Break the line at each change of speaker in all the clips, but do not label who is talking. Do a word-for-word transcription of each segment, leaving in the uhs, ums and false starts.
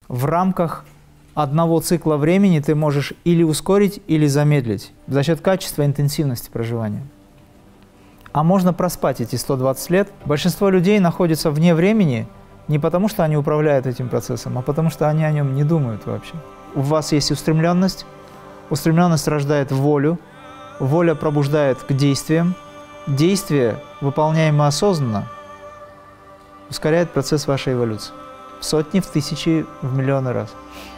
В рамках одного цикла времени ты можешь или ускорить, или замедлить за счет качества и интенсивности проживания. А можно проспать эти сто двадцать лет. Большинство людей находятся вне времени не потому, что они управляют этим процессом, а потому, что они о нем не думают вообще. У вас есть устремленность, устремленность рождает волю, воля пробуждает к действиям, действие, выполняемое осознанно, ускоряет процесс вашей эволюции в сотни, в тысячи, в миллионы раз.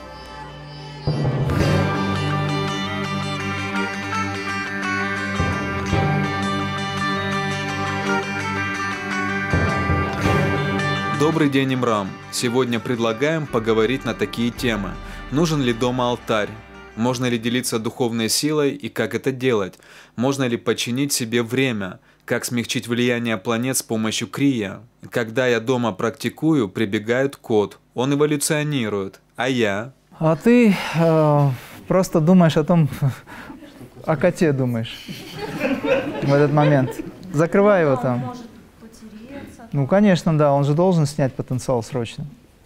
Добрый день, Имрам! Сегодня предлагаем поговорить на такие темы. Нужен ли дома алтарь? Можно ли делиться духовной силой и как это делать? Можно ли подчинить себе время? Как смягчить влияние планет с помощью крия? Когда я дома практикую, прибегает кот. Он эволюционирует. А я?
А ты э, просто думаешь о том, о коте думаешь в этот момент. Закрывай его там. Ну, конечно, да, он же должен снять потенциал срочно.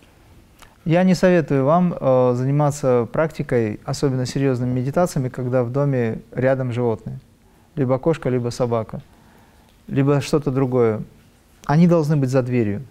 Я не советую вам э, заниматься практикой, особенно серьезными медитациями, когда в доме рядом животные. Либо кошка, либо собака, либо что-то другое. Они должны быть за дверью.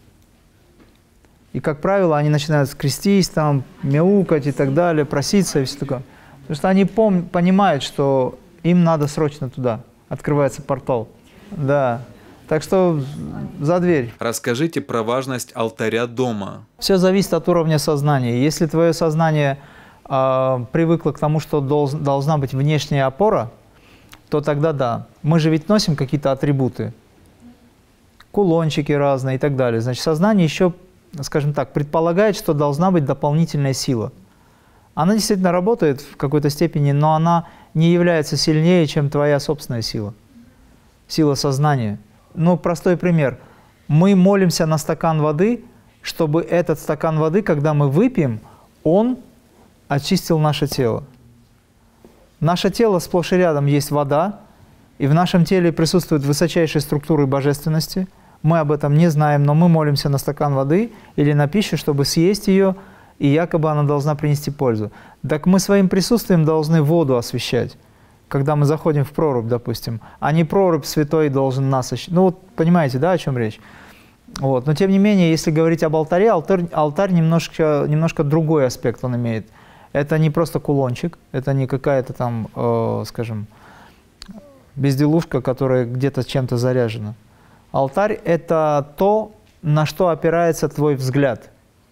И, как правило, они начинают скрестись, там, мяукать и так далее, проситься и все такое. Потому что они пом понимают, что им надо срочно туда. Открывается портал. Да. Так что за дверь.
Расскажите про важность алтаря дома.
Все зависит от уровня сознания. Если твое сознание э, привыкло к тому, что долз, должна быть внешняя опора, то тогда да. Мы же ведь носим какие-то атрибуты. Кулончики разные и так далее. Значит, сознание еще, скажем так, предполагает, что должна быть дополнительная сила. Она действительно работает в какой-то степени, но она не является сильнее, чем твоя собственная сила. Сила сознания. Ну, простой пример. Мы молимся на стакан воды, чтобы этот стакан воды, когда мы выпьем, он очистил наше тело. Наше тело сплошь и рядом есть вода, и в нашем теле присутствуют высочайшие структуры божественности. Мы об этом не знаем, но мы молимся на стакан воды или на пищу, чтобы съесть ее, и якобы она должна принести пользу. Так мы своим присутствием должны воду освещать. Когда мы заходим в прорубь, допустим, а не прорубь святой должен нас освещать. Ну вот понимаете, да, о чем речь? Вот. Но тем не менее, если говорить об алтаре, алтарь, алтарь немножко, немножко другой аспект он имеет. Это не просто кулончик, это не какая-то там, э, скажем, безделушка, которая где-то чем-то заряжена. Алтарь – это то, на что опирается твой взгляд.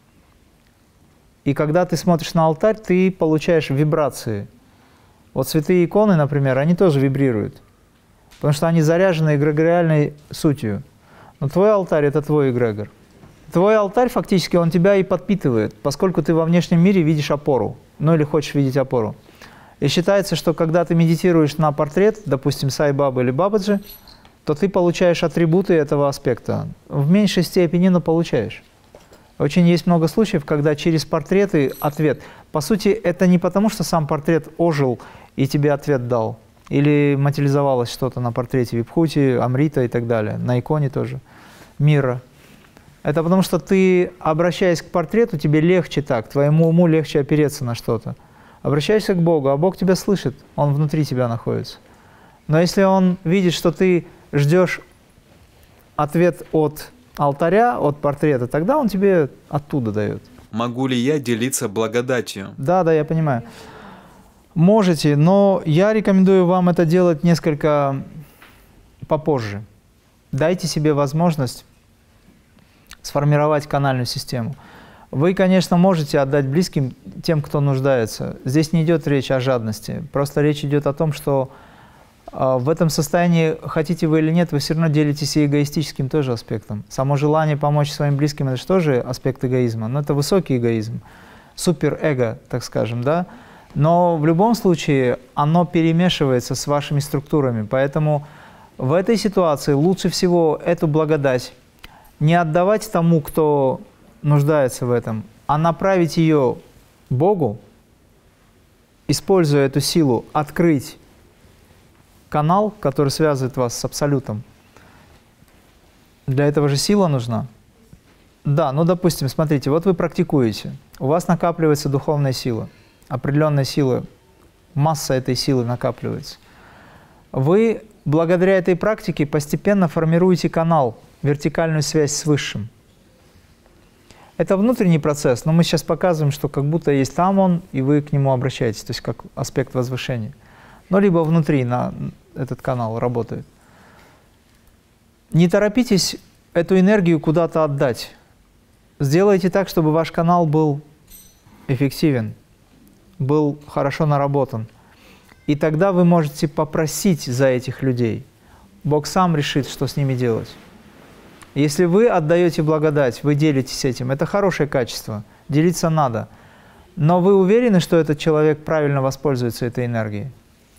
И когда ты смотришь на алтарь, ты получаешь вибрации. Вот святые иконы, например, они тоже вибрируют, потому что они заряжены эгрегориальной сутью. Но твой алтарь – это твой эгрегор. Твой алтарь, фактически, он тебя и подпитывает, поскольку ты во внешнем мире видишь опору, ну или хочешь видеть опору. И считается, что когда ты медитируешь на портрет, допустим, Сай-Бабы или Бабаджи, то ты получаешь атрибуты этого аспекта. В меньшей степени, но получаешь. Очень есть много случаев, когда через портреты ответ. По сути, это не потому, что сам портрет ожил и тебе ответ дал. Или материализовалось что-то на портрете Вибхути, Амрита и так далее. На иконе тоже. Мира. Это потому, что ты, обращаясь к портрету, тебе легче так. Твоему уму легче опереться на что-то. Обращаешься к Богу, а Бог тебя слышит. Он внутри тебя находится. Но если Он видит, что ты ждешь ответ от алтаря, от портрета, тогда Он тебе оттуда дает.
Могу ли я делиться благодатью?
Да, да, я понимаю. Можете, но я рекомендую вам это делать несколько попозже. Дайте себе возможность сформировать канальную систему. Вы, конечно, можете отдать близким тем, кто нуждается. Здесь не идет речь о жадности. Просто речь идет о том, что э, в этом состоянии, хотите вы или нет, вы все равно делитесь и эгоистическим тоже аспектом. Само желание помочь своим близким – это же тоже аспект эгоизма. Но это высокий эгоизм, суперэго, так скажем, да? Но в любом случае оно перемешивается с вашими структурами. Поэтому в этой ситуации лучше всего эту благодать не отдавать тому, кто нуждается в этом, а направить ее Богу, используя эту силу, открыть канал, который связывает вас с Абсолютом. Для этого же сила нужна. Да, ну, допустим, смотрите, вот вы практикуете, у вас накапливается духовная сила, определенная сила, масса этой силы накапливается. Вы благодаря этой практике постепенно формируете канал, вертикальную связь с Высшим. Это внутренний процесс, но мы сейчас показываем, что как будто есть там он, и вы к нему обращаетесь, то есть как аспект возвышения. Но либо внутри на этот канал работает. Не торопитесь эту энергию куда-то отдать. Сделайте так, чтобы ваш канал был эффективен, был хорошо наработан. И тогда вы можете попросить за этих людей. Бог сам решит, что с ними делать. Если вы отдаете благодать, вы делитесь этим, это хорошее качество, делиться надо. Но вы уверены, что этот человек правильно воспользуется этой энергией?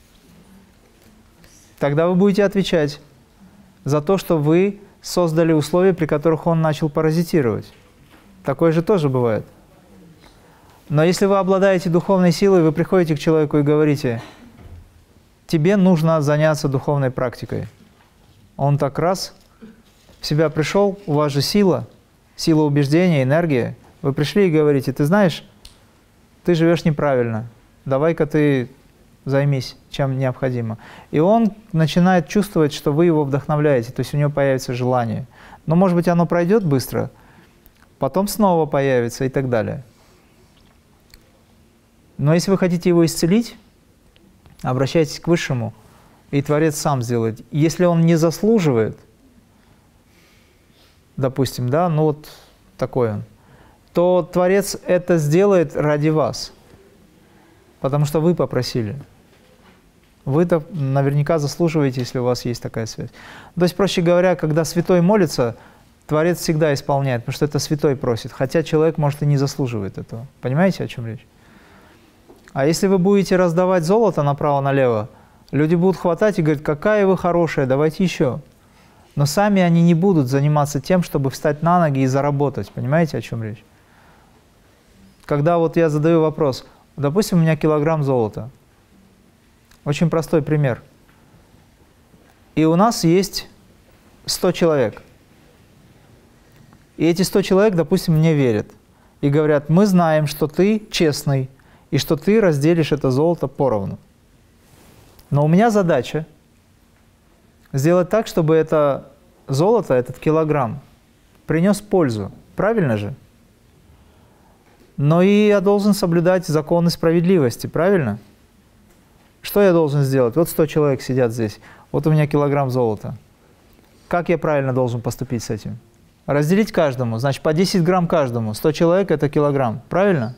Тогда вы будете отвечать за то, что вы создали условия, при которых он начал паразитировать. Такое же тоже бывает. Но если вы обладаете духовной силой, вы приходите к человеку и говорите: тебе нужно заняться духовной практикой. Он так раз в себя пришел, у вас же сила, сила убеждения, энергия. Вы пришли и говорите: ты знаешь, ты живешь неправильно, давай-ка ты займись, чем необходимо. И он начинает чувствовать, что вы его вдохновляете, то есть у него появится желание. Но, может быть, оно пройдет быстро, потом снова появится и так далее. Но если вы хотите его исцелить, обращайтесь к Высшему, и Творец сам сделает. Если он не заслуживает, допустим, да, ну вот такой он, то Творец это сделает ради вас, потому что вы попросили. Вы-то наверняка заслуживаете, если у вас есть такая связь. То есть, проще говоря, когда святой молится, Творец всегда исполняет, потому что это святой просит, хотя человек, может, и не заслуживает этого. Понимаете, о чем речь? А если вы будете раздавать золото направо-налево, люди будут хватать и говорить: какая вы хорошая, давайте еще. Но сами они не будут заниматься тем, чтобы встать на ноги и заработать. Понимаете, о чем речь? Когда вот я задаю вопрос, допустим, у меня килограмм золота. Очень простой пример. И у нас есть сто человек. И эти сто человек, допустим, мне верят. И говорят: мы знаем, что ты честный, и что ты разделишь это золото поровну. Но у меня задача сделать так, чтобы это золото, этот килограмм, принес пользу. Правильно же? Но и я должен соблюдать законы справедливости, правильно? Что я должен сделать? Вот сто человек сидят здесь, вот у меня килограмм золота. Как я правильно должен поступить с этим? Разделить каждому, значит, по десять грамм каждому. сто человек – это килограмм, правильно?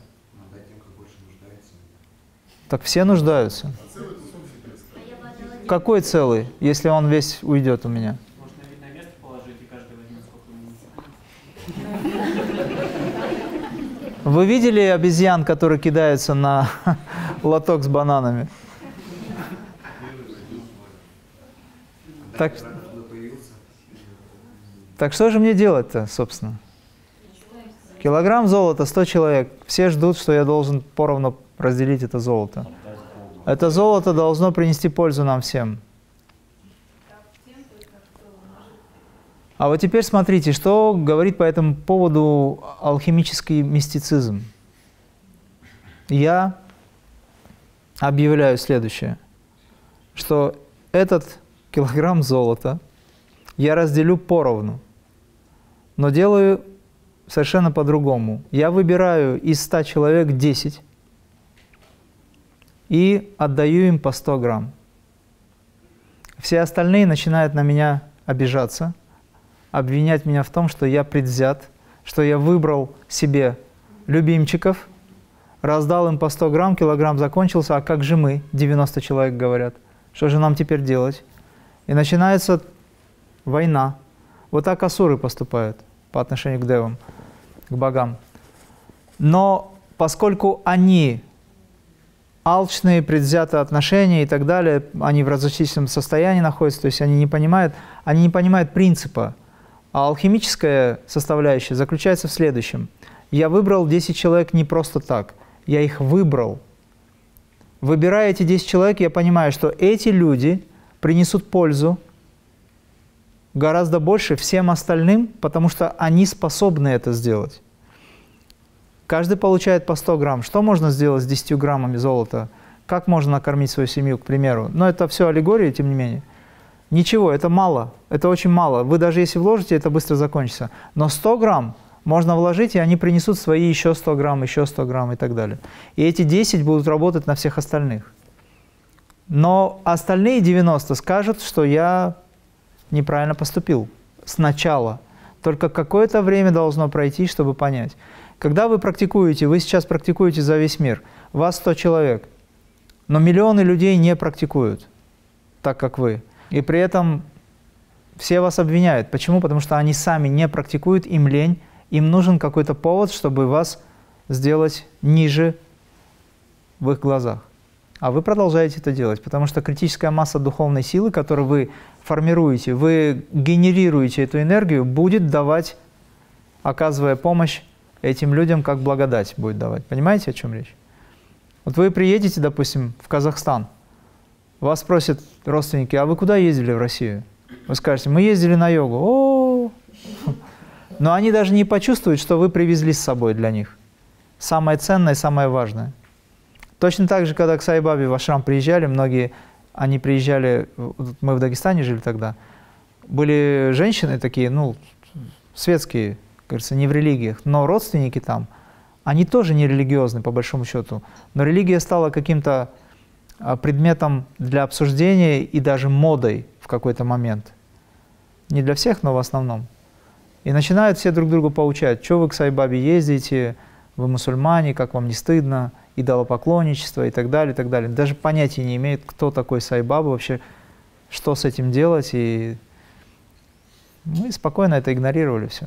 Так все нуждаются. Какой целый, если он весь уйдет у меня?
Может, на видное место положить, и каждый возьмет, сколько ему.
Вы видели обезьян, которые кидаются на лоток с бананами? Так, так что же мне делать-то, собственно? Килограмм золота, сто человек. Все ждут, что я должен поровну разделить это золото. Это золото должно принести пользу нам всем. А вот теперь смотрите, что говорит по этому поводу алхимический мистицизм. Я объявляю следующее, что этот килограмм золота я разделю поровну, но делаю совершенно по-другому. Я выбираю из ста человек десять и отдаю им по сто грамм. Все остальные начинают на меня обижаться, обвинять меня в том, что я предвзят, что я выбрал себе любимчиков, раздал им по сто грамм, килограмм закончился, а как же мы, девяносто человек говорят, что же нам теперь делать? И начинается война. Вот так асуры поступают по отношению к девам, к богам. Но поскольку они алчные, предвзятые отношения и так далее, они в разочительном состоянии находятся, то есть они не понимают, они не понимают принципа. А алхимическая составляющая заключается в следующем. Я выбрал десять человек не просто так, я их выбрал. Выбирая эти десять человек, я понимаю, что эти люди принесут пользу гораздо больше всем остальным, потому что они способны это сделать. Каждый получает по сто грамм. Что можно сделать с десятью граммами золота? Как можно накормить свою семью, к примеру? Но это все аллегория, тем не менее. Ничего, это мало, это очень мало. Вы даже если вложите, это быстро закончится. Но сто грамм можно вложить, и они принесут свои еще сто грамм, еще сто грамм и так далее. И эти десять будут работать на всех остальных. Но остальные девяносто скажут, что я неправильно поступил сначала. Только какое-то время должно пройти, чтобы понять. Когда вы практикуете, вы сейчас практикуете за весь мир, вас сто человек, но миллионы людей не практикуют так, как вы. И при этом все вас обвиняют. Почему? Потому что они сами не практикуют, им лень, им нужен какой-то повод, чтобы вас сделать ниже в их глазах. А вы продолжаете это делать, потому что критическая масса духовной силы, которую вы формируете, вы генерируете эту энергию, будет давать, оказывая помощь этим людям, как благодать будет давать. Понимаете, о чем речь? Вот вы приедете, допустим, в Казахстан, вас спросят родственники: а вы куда ездили в Россию? Вы скажете: мы ездили на йогу. О-о-о! Но они даже не почувствуют, что вы привезли с собой для них. Самое ценное, самое важное. Точно так же, когда к Сай-Бабе в ашрам приезжали, многие, они приезжали, мы в Дагестане жили тогда, были женщины такие, ну, светские, кажется, не в религиях, но родственники там, они тоже не религиозны, по большому счету. Но религия стала каким-то предметом для обсуждения и даже модой в какой-то момент. Не для всех, но в основном. И начинают все друг друга поучать: что вы к Сай-Бабе ездите, вы мусульмане, как вам не стыдно, идолопоклонничество и так далее, и так далее. Даже понятия не имеют, кто такой Сай-Баба, вообще, что с этим делать. И мы спокойно это игнорировали все.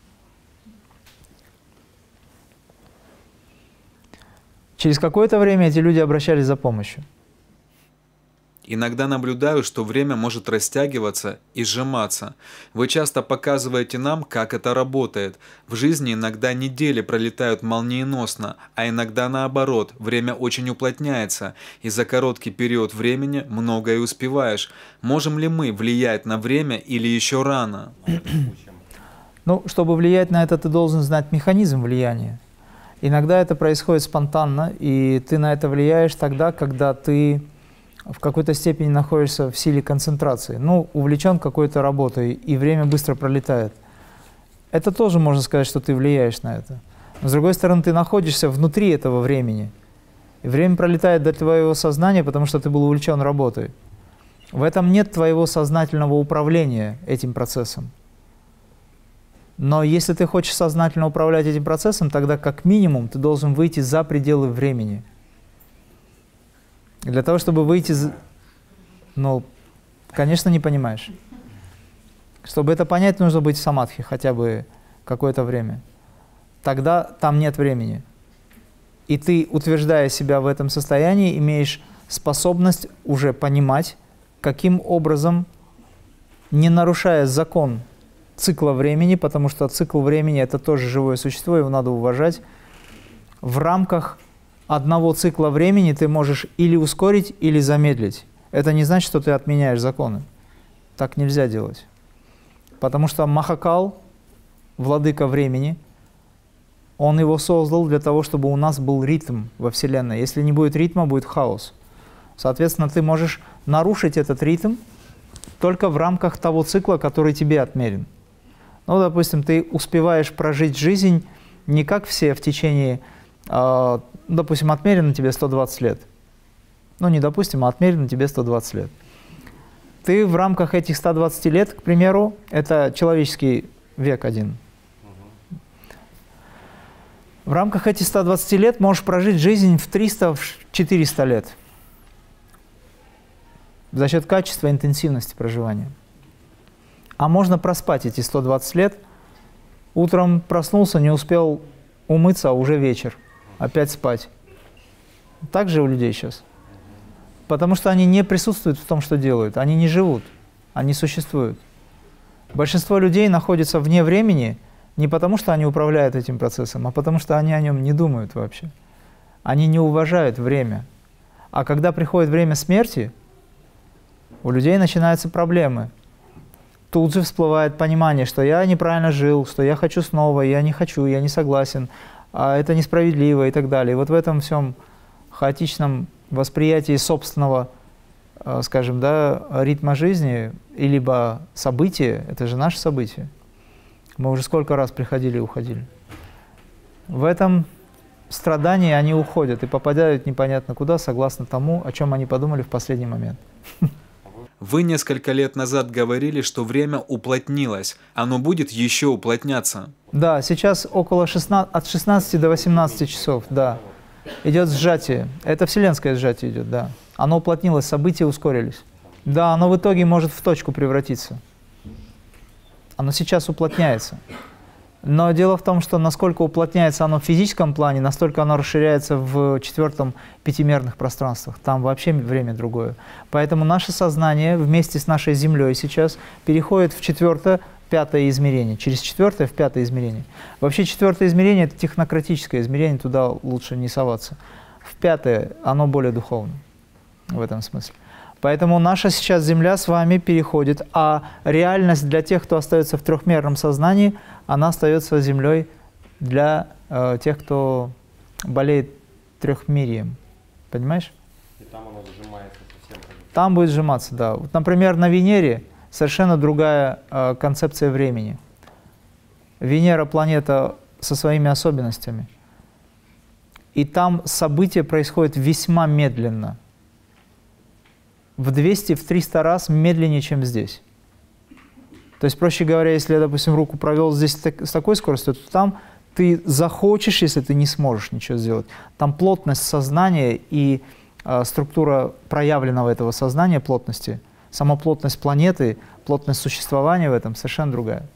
Через какое-то время эти люди обращались за помощью.
Иногда наблюдаю, что время может растягиваться и сжиматься. Вы часто показываете нам, как это работает. В жизни иногда недели пролетают молниеносно, а иногда наоборот, время очень уплотняется, и за короткий период времени многое успеваешь. Можем ли мы влиять на время или еще рано?
Ну, чтобы влиять на это, ты должен знать механизм влияния. Иногда это происходит спонтанно, и ты на это влияешь тогда, когда ты в какой-то степени находишься в силе концентрации, ну, увлечен какой-то работой, и время быстро пролетает. Это тоже можно сказать, что ты влияешь на это. Но с другой стороны, ты находишься внутри этого времени. И время пролетает до твоего сознания, потому что ты был увлечен работой. В этом нет твоего сознательного управления этим процессом. Но если ты хочешь сознательно управлять этим процессом, тогда как минимум ты должен выйти за пределы времени. Для того, чтобы выйти, ну, конечно, не понимаешь. Чтобы это понять, нужно быть в самадхи хотя бы какое-то время. Тогда там нет времени. И ты, утверждая себя в этом состоянии, имеешь способность уже понимать, каким образом, не нарушая закон цикла времени, потому что цикл времени — это тоже живое существо, его надо уважать, в рамках одного цикла времени ты можешь или ускорить, или замедлить. Это не значит, что ты отменяешь законы. Так нельзя делать. Потому что Махакал, владыка времени, он его создал для того, чтобы у нас был ритм во Вселенной. Если не будет ритма, будет хаос. Соответственно, ты можешь нарушить этот ритм только в рамках того цикла, который тебе отмерен. Ну, допустим, ты успеваешь прожить жизнь не как все в течение, э, допустим, отмерено тебе сто двадцать лет. Ну, не допустим, а отмерено тебе сто двадцать лет. Ты в рамках этих ста двадцати лет, к примеру, это человеческий век один. В рамках этих ста двадцати лет можешь прожить жизнь в триста-четыреста лет. За счет качества и интенсивности проживания. А можно проспать эти сто двадцать лет. Утром проснулся, не успел умыться, а уже вечер. Опять спать. Так же у людей сейчас. Потому что они не присутствуют в том, что делают. Они не живут. Они существуют. Большинство людей находятся вне времени не потому, что они управляют этим процессом, а потому что они о нем не думают вообще. Они не уважают время. А когда приходит время смерти, у людей начинаются проблемы. тут же всплывает понимание, что я неправильно жил, что я хочу снова, я не хочу, я не согласен, а это несправедливо и так далее. И вот в этом всем хаотичном восприятии собственного, скажем, да, ритма жизни, и либо события, это же наше событие. Мы уже сколько раз приходили и уходили. В этом страдании они уходят и попадают непонятно куда, согласно тому, о чем они подумали в последний момент.
Вы несколько лет назад говорили, что время уплотнилось. Оно будет еще уплотняться.
Да, сейчас около шестнадцати, от шестнадцати до восемнадцати часов, да. Идет сжатие. Это вселенское сжатие идет, да. Оно уплотнилось, события ускорились. Да, оно в итоге может в точку превратиться. Оно сейчас уплотняется. Но дело в том, что насколько уплотняется оно в физическом плане, настолько оно расширяется в четвертом пятимерных пространствах. Там вообще время другое. Поэтому наше сознание вместе с нашей Землей сейчас переходит в четвертое, пятое измерение. Через четвертое в пятое измерение. Вообще четвертое измерение – это технократическое измерение, туда лучше не соваться. В пятое оно более духовное в этом смысле. Поэтому наша сейчас Земля с вами переходит, а реальность для тех, кто остается в трехмерном сознании, она остается Землей для э, тех, кто болеет трехмирием. Понимаешь?
И там оно сжимается совсем.
Там будет сжиматься, да. Вот, например, на Венере совершенно другая э, концепция времени. Венера — планета со своими особенностями. И там события происходят весьма медленно. В двести, в триста раз медленнее, чем здесь. То есть, проще говоря, если я, допустим, руку провел здесь с такой скоростью, то там ты захочешь, если ты не сможешь ничего сделать. Там плотность сознания и э, структура проявленного этого сознания, плотности, сама плотность планеты, плотность существования в этом совершенно другая.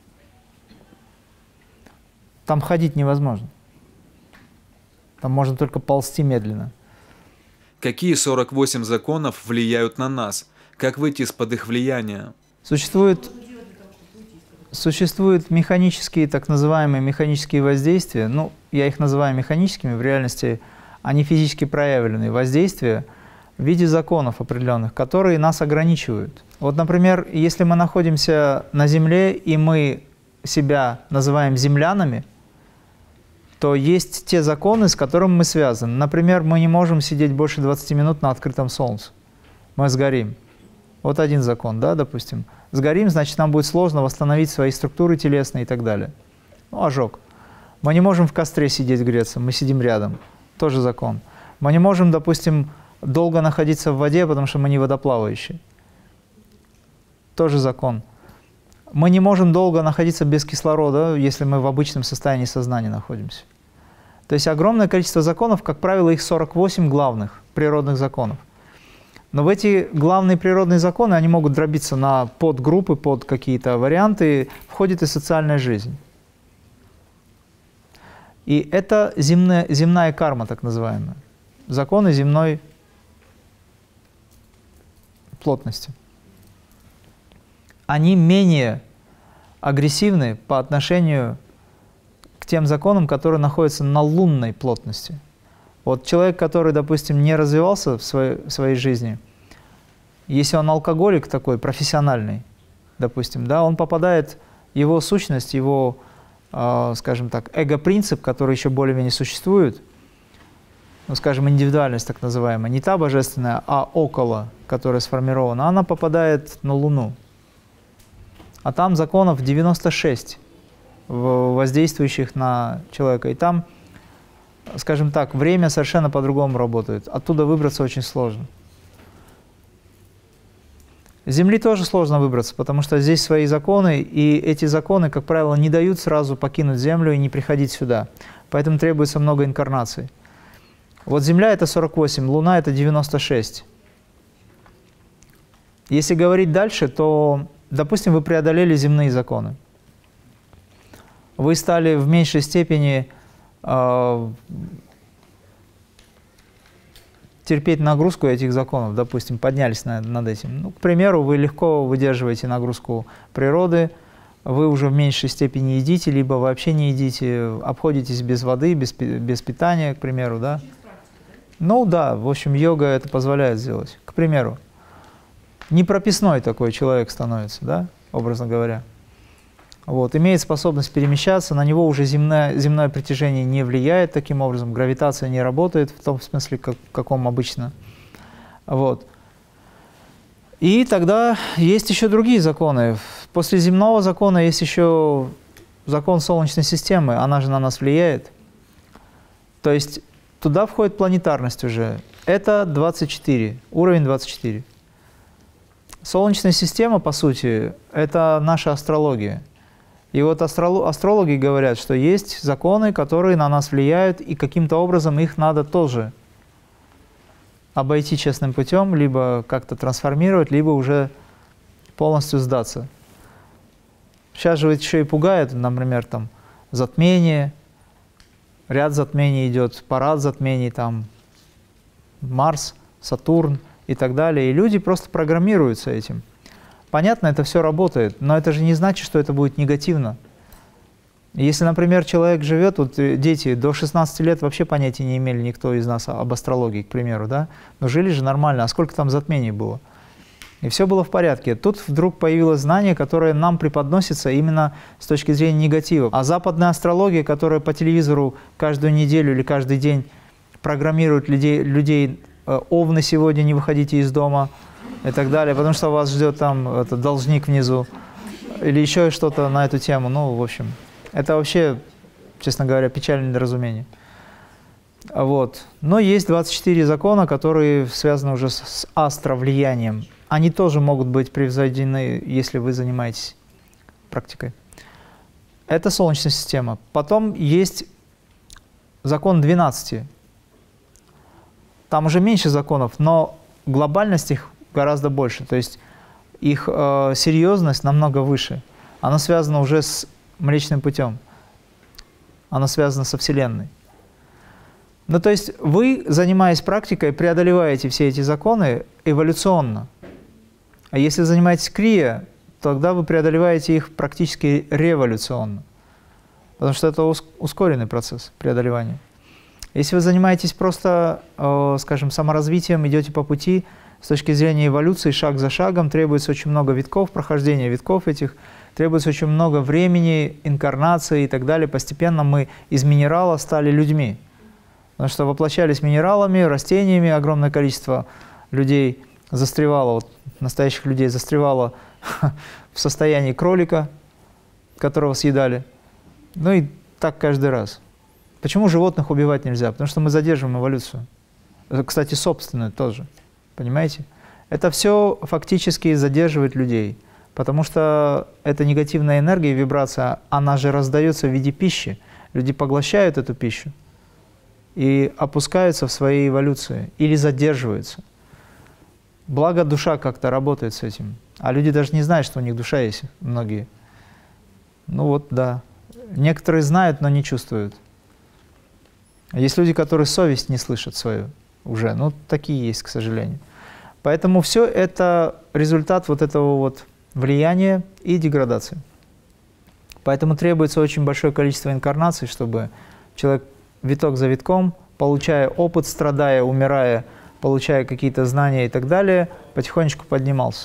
Там ходить невозможно. Там можно только ползти медленно.
Какие сорок восемь законов влияют на нас? Как выйти из-под их влияния?
Существует, существуют механические, так называемые механические воздействия. Ну, я их называю механическими, в реальности они физически проявленные воздействия в виде законов определенных, которые нас ограничивают. Вот, например, если мы находимся на Земле, и мы себя называем землянами, то есть те законы, с которыми мы связаны. Например, мы не можем сидеть больше двадцати минут на открытом солнце. Мы сгорим. Вот один закон, да, допустим. Сгорим, значит, нам будет сложно восстановить свои структуры телесные и так далее. Ну, ожог. Мы не можем в костре сидеть греться, мы сидим рядом. Тоже закон. Мы не можем, допустим, долго находиться в воде, потому что мы не водоплавающие. Тоже закон. Мы не можем долго находиться без кислорода, если мы в обычном состоянии сознания находимся. То есть огромное количество законов, как правило, их сорок восемь главных природных законов. Но в эти главные природные законы, они могут дробиться на подгруппы, под какие-то варианты, входит и социальная жизнь. И это земная, земная карма, так называемая. Законы земной плотности. Они менее агрессивны по отношению к тем законам, которые находятся на лунной плотности. Вот человек, который, допустим, не развивался в своей, в своей жизни, если он алкоголик такой, профессиональный, допустим, да, он попадает, его сущность, его, э, скажем так, эго-принцип, который еще более-менее существует, ну, скажем, индивидуальность так называемая, не та божественная, а около, которая сформирована, она попадает на Луну. А там законов девяносто шесть, воздействующих на человека. И там, скажем так, время совершенно по-другому работает. Оттуда выбраться очень сложно. С Земли тоже сложно выбраться, потому что здесь свои законы, и эти законы, как правило, не дают сразу покинуть Землю и не приходить сюда. Поэтому требуется много инкарнаций. Вот Земля — это сорок восемь, Луна — это девяносто шесть. Если говорить дальше, то, допустим, вы преодолели земные законы. Вы стали в меньшей степени э, терпеть нагрузку этих законов, допустим, поднялись на, над этим. Ну, к примеру, вы легко выдерживаете нагрузку природы, вы уже в меньшей степени едите, либо вообще не едите, обходитесь без воды, без, без питания, к примеру, да? Ну да, в общем, йога это позволяет сделать. К примеру, непрописной такой человек становится, да? образно говоря. Вот, имеет способность перемещаться, на него уже земное, земное притяжение не влияет таким образом, гравитация не работает в том смысле, как, каком обычно. Вот. И тогда есть еще другие законы. После земного закона есть еще закон Солнечной системы, она же на нас влияет. То есть туда входит планетарность уже. Это двадцать четыре, уровень двадцать четыре. Солнечная система, по сути, это наша астрология. И вот астрологи говорят, что есть законы, которые на нас влияют, и каким-то образом их надо тоже обойти честным путем, либо как-то трансформировать, либо уже полностью сдаться. Сейчас же ведь еще и пугает, например, там затмение, ряд затмений идет, парад затмений, там Марс, Сатурн и так далее. И люди просто программируются этим. Понятно, это все работает, но это же не значит, что это будет негативно. Если, например, человек живет, вот дети до шестнадцати лет вообще понятия не имели никто из нас об астрологии, к примеру, да, но жили же нормально, а сколько там затмений было? И все было в порядке. Тут вдруг появилось знание, которое нам преподносится именно с точки зрения негатива. А западная астрология, которая по телевизору каждую неделю или каждый день программирует людей, людей овны сегодня не выходите из дома и так далее, потому что вас ждет там это, должник внизу или еще что-то на эту тему. Ну, в общем, это вообще, честно говоря, печальное недоразумение. Вот. Но есть двадцать четыре закона, которые связаны уже с астровлиянием. Они тоже могут быть превзойдены, если вы занимаетесь практикой. Это Солнечная система. Потом есть закон двенадцати. Там уже меньше законов, но глобальность их гораздо больше. То есть их э, серьезность намного выше. Она связана уже с Млечным путем. Она связана со Вселенной. Ну, то есть вы, занимаясь практикой, преодолеваете все эти законы эволюционно. А если занимаетесь крия, тогда вы преодолеваете их практически революционно. Потому что это ускоренный процесс преодолевания. Если вы занимаетесь просто, э, скажем, саморазвитием, идете по пути, с точки зрения эволюции, шаг за шагом, требуется очень много витков, прохождения витков этих, требуется очень много времени, инкарнации и так далее. Постепенно мы из минерала стали людьми. Потому что воплощались минералами, растениями, огромное количество людей застревало, вот, настоящих людей застревало в состоянии кролика, которого съедали. Ну и так каждый раз. Почему животных убивать нельзя? Потому что мы задерживаем эволюцию. Кстати, собственную тоже. Понимаете? Это все фактически задерживает людей. Потому что эта негативная энергия, вибрация, она же раздается в виде пищи. Люди поглощают эту пищу и опускаются в своей эволюции или задерживаются. Благо душа как-то работает с этим. А люди даже не знают, что у них душа есть, многие. Ну вот, да. Некоторые знают, но не чувствуют. Есть люди, которые совесть не слышат свою уже. Ну, такие есть, к сожалению. Поэтому все это результат вот этого вот влияния и деградации. Поэтому требуется очень большое количество инкарнаций, чтобы человек виток за витком, получая опыт, страдая, умирая, получая какие-то знания и так далее, потихонечку поднимался.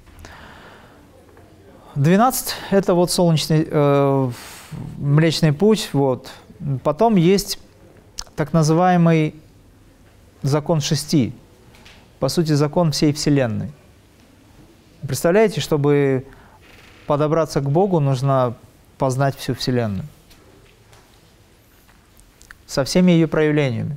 двенадцать – это вот солнечный, э, Млечный путь. Вот. Потом есть так называемый закон шести, по сути, закон всей Вселенной. Представляете, чтобы подобраться к Богу, нужно познать всю Вселенную. Со всеми ее проявлениями.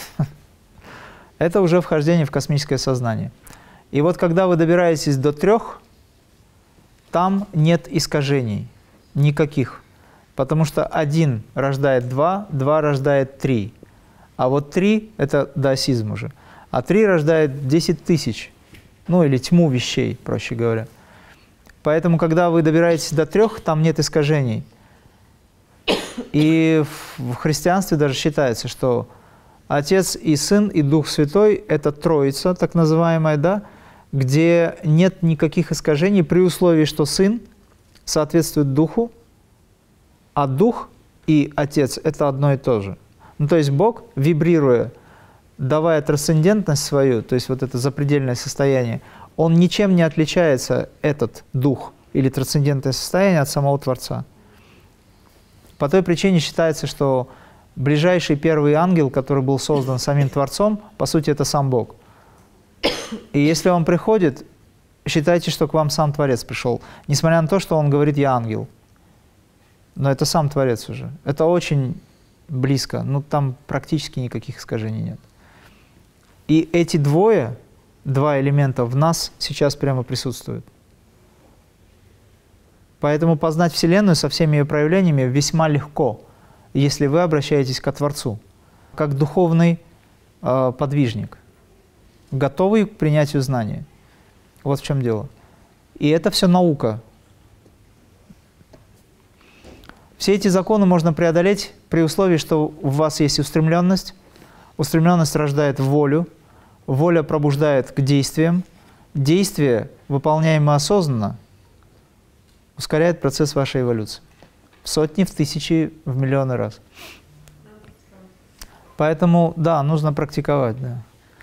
Это уже вхождение в космическое сознание. И вот когда вы добираетесь до трех, там нет искажений никаких. Потому что один рождает два, два рождает три. А вот три – это даосизм уже. А три рождает десять тысяч. Ну или тьму вещей, проще говоря. Поэтому, когда вы добираетесь до трех, там нет искажений. И в христианстве даже считается, что Отец и Сын и Дух Святой – это Троица, так называемая, да, где нет никаких искажений при условии, что Сын соответствует Духу, а Дух и Отец – это одно и то же. Ну, то есть Бог, вибрируя, давая трансцендентность свою, то есть вот это запредельное состояние, Он ничем не отличается, этот Дух, или трансцендентное состояние от самого Творца. По той причине считается, что ближайший первый ангел, который был создан самим Творцом, по сути, это сам Бог. И если он приходит, считайте, что к вам сам Творец пришел, несмотря на то, что он говорит «я ангел». Но это сам Творец уже. Это очень близко, ну там практически никаких искажений нет. И эти двое, два элемента в нас сейчас прямо присутствуют. Поэтому познать Вселенную со всеми ее проявлениями весьма легко, если вы обращаетесь к Творцу, как духовный э, подвижник, готовый к принятию знания. Вот в чем дело. И это все наука. Все эти законы можно преодолеть при условии, что у вас есть устремленность. Устремленность рождает волю, воля пробуждает к действиям. Действие, выполняемое осознанно, ускоряет процесс вашей эволюции. В сотни, в тысячи, в миллионы раз. Поэтому, да, нужно практиковать, да.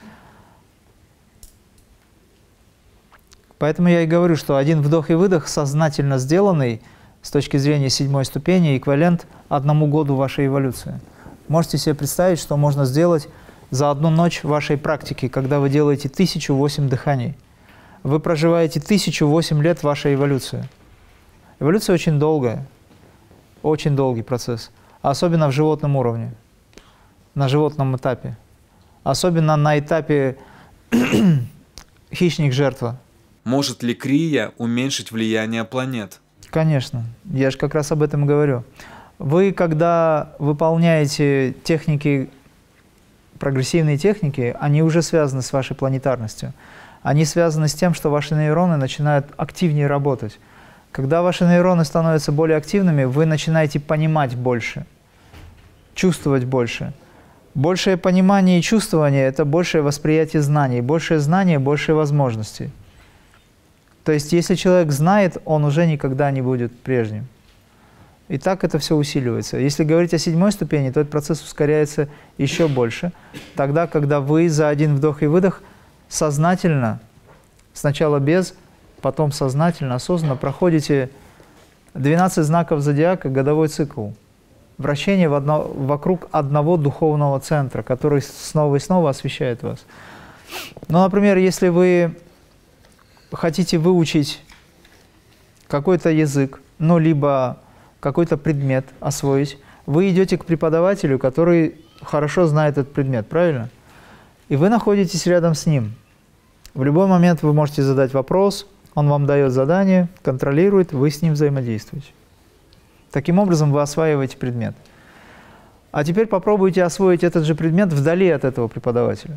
Поэтому я и говорю, что один вдох и выдох, сознательно сделанный, с точки зрения седьмой ступени, эквивалент одному году вашей эволюции. Можете себе представить, что можно сделать за одну ночь вашей практики, когда вы делаете тысячу восемь дыханий. Вы проживаете тысячу восемь лет вашей эволюции. Эволюция очень долгая, очень долгий процесс, особенно в животном уровне, на животном этапе, особенно на этапе хищник-жертва.
Может ли крия уменьшить влияние планет?
Конечно, я же как раз об этом и говорю. Вы, когда выполняете техники, прогрессивные техники, они уже связаны с вашей планетарностью. Они связаны с тем, что ваши нейроны начинают активнее работать. Когда ваши нейроны становятся более активными, вы начинаете понимать больше, чувствовать больше. Большее понимание и чувствование – это большее восприятие знаний. Большее знание – большие возможностей. То есть, если человек знает, он уже никогда не будет прежним. И так это все усиливается. Если говорить о седьмой ступени, то этот процесс ускоряется еще больше. Тогда, когда вы за один вдох и выдох сознательно, сначала без, потом сознательно, осознанно проходите двенадцать знаков зодиака, годовой цикл. Вращение в одно, вокруг одного духовного центра, который снова и снова освещает вас. Ну, например, если вы хотите выучить какой-то язык, ну, либо какой-то предмет освоить, вы идете к преподавателю, который хорошо знает этот предмет, правильно? И вы находитесь рядом с ним. В любой момент вы можете задать вопрос, он вам дает задание, контролирует, вы с ним взаимодействуете. Таким образом вы осваиваете предмет. А теперь попробуйте освоить этот же предмет вдали от этого преподавателя.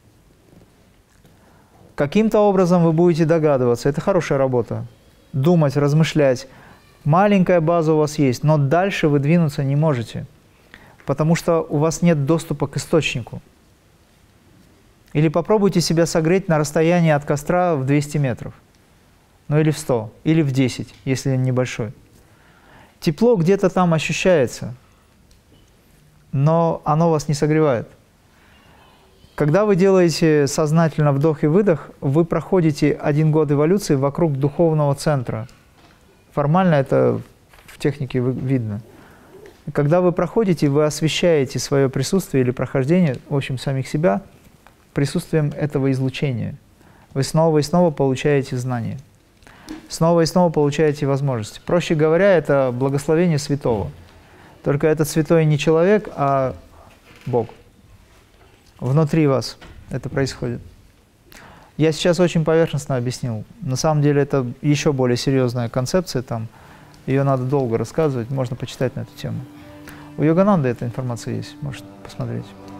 Каким-то образом вы будете догадываться, это хорошая работа, думать, размышлять. Маленькая база у вас есть, но дальше вы двинуться не можете, потому что у вас нет доступа к источнику. Или попробуйте себя согреть на расстоянии от костра в двести метров, ну или в сто, или в десять, если он небольшой. Тепло где-то там ощущается, но оно вас не согревает. Когда вы делаете сознательно вдох и выдох, вы проходите один год эволюции вокруг духовного центра. Формально это в технике видно. Когда вы проходите, вы освещаете свое присутствие или прохождение, в общем, самих себя, присутствием этого излучения. Вы снова и снова получаете знания. Снова и снова получаете возможности. Проще говоря, это благословение святого. Только этот святой не человек, а Бог. Внутри вас это происходит. Я сейчас очень поверхностно объяснил. На самом деле это еще более серьезная концепция, там, ее надо долго рассказывать, можно почитать на эту тему. У Йогананды эта информация есть, можете посмотреть.